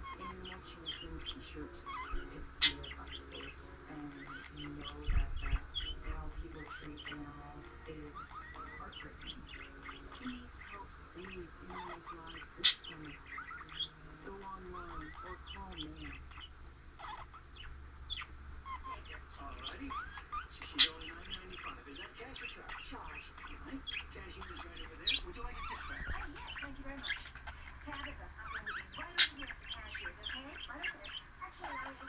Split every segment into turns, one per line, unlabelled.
animal champion t-shirt to see it up close and know that that's how people treat animals is heartbreaking. Please help save animals' lives this summer. Go online or call me.
Alrighty. She's only $9.95. Is that cash or charge?
Charge.
Alright. Cashier is right over there. Would you like a gift card?
Oh, yes, thank you very much. Tabitha, I'm going to be right over here at the cashier's, okay? Right over there. Okay, Rosie.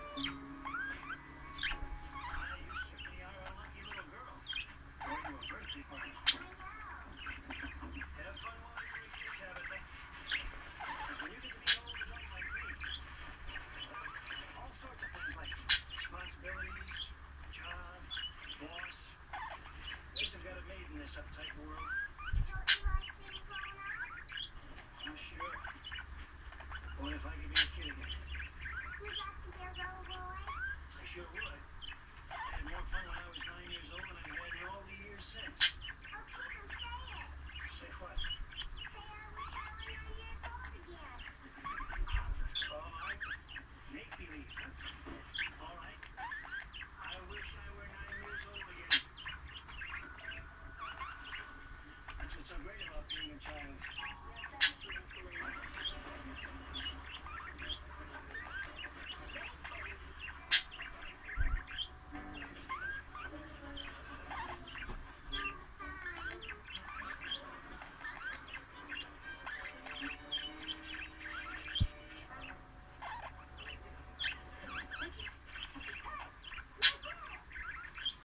You certainly are a lucky little girl. Going to a birthday party.
I know.
Have fun while you're a kid, Tabitha. Because when you get to be an old adult like me, all sorts of things like responsibilities, job, boss. Things have got it made in this uptight world.
Don't you like being grown up?
Oh, sure. Boy, if I could be a kid again,
Would you like to be a little boy?
I sure would. I had more fun when I was 9 years old than I've had in all the years since.
Oh, come and say it.
Say what?
Say I wish I were 9 years old again.
Oh, make believe, huh? All right. I wish I were 9 years old again. That's what's so great about being a child.